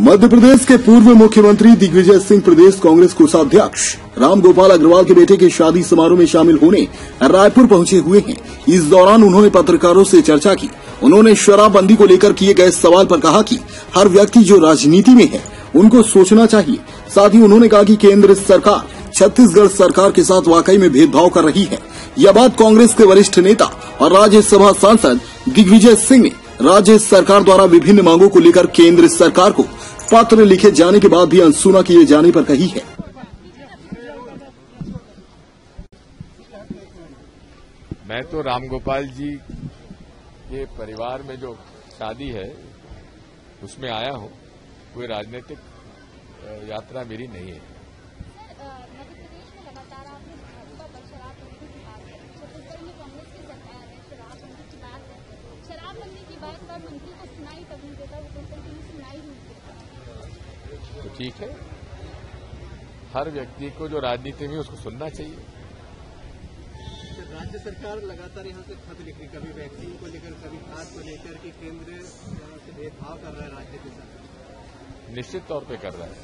मध्य प्रदेश के पूर्व मुख्यमंत्री दिग्विजय सिंह प्रदेश कांग्रेस कोषाध्यक्ष रामगोपाल अग्रवाल के बेटे के शादी समारोह में शामिल होने रायपुर पहुंचे हुए हैं। इस दौरान उन्होंने पत्रकारों से चर्चा की। उन्होंने शराबबंदी को लेकर किए गए सवाल पर कहा कि हर व्यक्ति जो राजनीति में है उनको सोचना चाहिए। साथ ही उन्होंने कहा कि केंद्र सरकार छत्तीसगढ़ सरकार के साथ वाकई में भेदभाव कर रही है। यह बात कांग्रेस के वरिष्ठ नेता और राज्यसभा सांसद दिग्विजय सिंह ने राज्य सरकार द्वारा विभिन्न मांगों को लेकर केंद्र सरकार को पत्र लिखे जाने के बाद भी अनसुना किए जाने पर कही है। मैं तो रामगोपाल जी के परिवार में जो शादी है उसमें आया हूं, कोई राजनीतिक यात्रा मेरी नहीं है। तो ठीक है, हर व्यक्ति को जो राजनीति में उसको सुनना चाहिए। राज्य सरकार लगातार यहाँ से खत लिख रही, कभी वैक्सीन को लेकर, कभी खाद को लेकर कि केंद्र से भेदभाव कर रहा है राज्य के साथ। निश्चित तौर पे कर रहा है।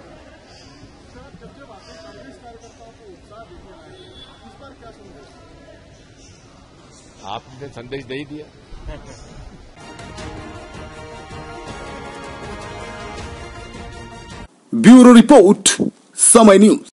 आपने संदेश दे ही दिया। Bureau report, Samay news.